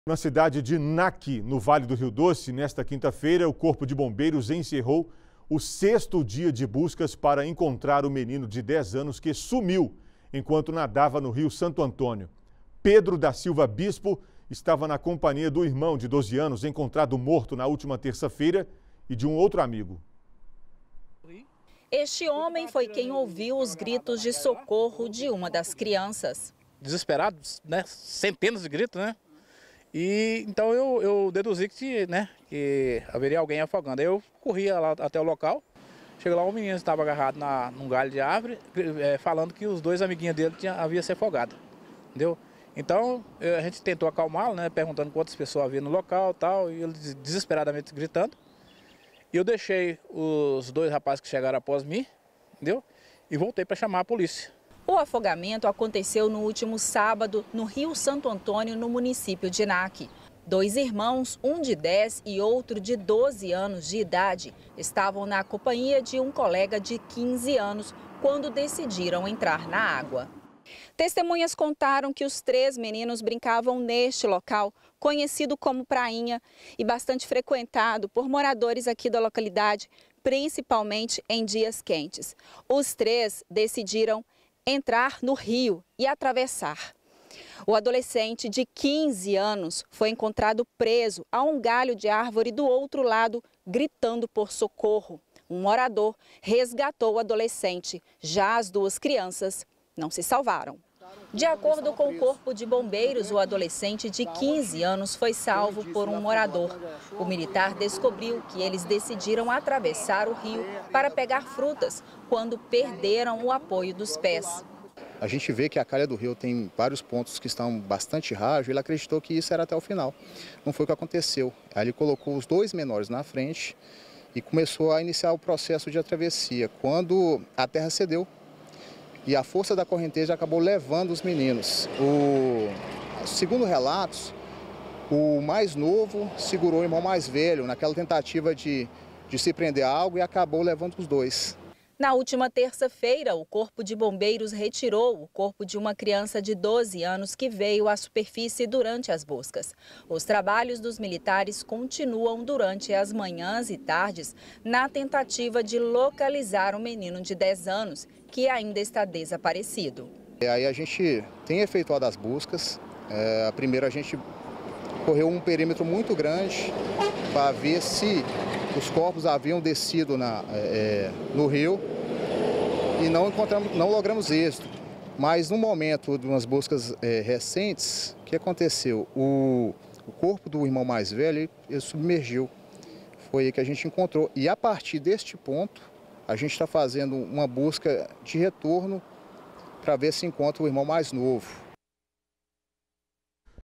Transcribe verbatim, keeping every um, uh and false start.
Na cidade de Naqui, no Vale do Rio Doce, nesta quinta-feira, o Corpo de Bombeiros encerrou o sexto dia de buscas para encontrar o menino de dez anos que sumiu enquanto nadava no Rio Santo Antônio. Pedro da Silva Bispo estava na companhia do irmão de doze anos, encontrado morto na última terça-feira, e de um outro amigo. Este homem foi quem ouviu os gritos de socorro de uma das crianças. Desesperados, né? Centenas de gritos, né? E então eu, eu deduzi que, né, que haveria alguém afogando. Aí eu corria lá até o local. Chega lá, um menino estava agarrado na, num galho de árvore, é, falando que os dois amiguinhos dele tinham, haviam se afogado. Entendeu? Então a gente tentou acalmá-lo, né, perguntando quantas pessoas havia no local tal, e ele desesperadamente gritando. E eu deixei os dois rapazes que chegaram após mim, entendeu? E voltei para chamar a polícia. O afogamento aconteceu no último sábado no Rio Santo Antônio, no município de Naqui. Dois irmãos, um de dez e outro de doze anos de idade, estavam na companhia de um colega de quinze anos quando decidiram entrar na água. Testemunhas contaram que os três meninos brincavam neste local, conhecido como Prainha, e bastante frequentado por moradores aqui da localidade, principalmente em dias quentes. Os três decidiram entrar no rio e atravessar. O adolescente de quinze anos foi encontrado preso a um galho de árvore do outro lado, gritando por socorro. Um morador resgatou o adolescente. Já as duas crianças não se salvaram. De acordo com o Corpo de Bombeiros, o adolescente de quinze anos foi salvo por um morador. O militar descobriu que eles decidiram atravessar o rio para pegar frutas quando perderam o apoio dos pés. A gente vê que a calha do rio tem vários pontos que estão bastante rajos, ele acreditou que isso era até o final. Não foi o que aconteceu. Aí ele colocou os dois menores na frente e começou a iniciar o processo de travessia, quando a terra cedeu. E a força da correnteza acabou levando os meninos. O, segundo relatos, o mais novo segurou o irmão mais velho naquela tentativa de, de se prender a algo e acabou levando os dois. Na última terça-feira, o Corpo de Bombeiros retirou o corpo de uma criança de doze anos que veio à superfície durante as buscas. Os trabalhos dos militares continuam durante as manhãs e tardes na tentativa de localizar o menino de dez anos, que ainda está desaparecido. E aí a gente tem efetuado as buscas. É, a primeira a gente correu um perímetro muito grande para ver se os corpos haviam descido na, é, no rio e não encontramos, não logramos êxito. Mas no momento de umas buscas é, recentes, o que aconteceu? O, o corpo do irmão mais velho ele submergiu. Foi aí que a gente encontrou. E a partir deste ponto, a gente está fazendo uma busca de retorno para ver se encontra o irmão mais novo.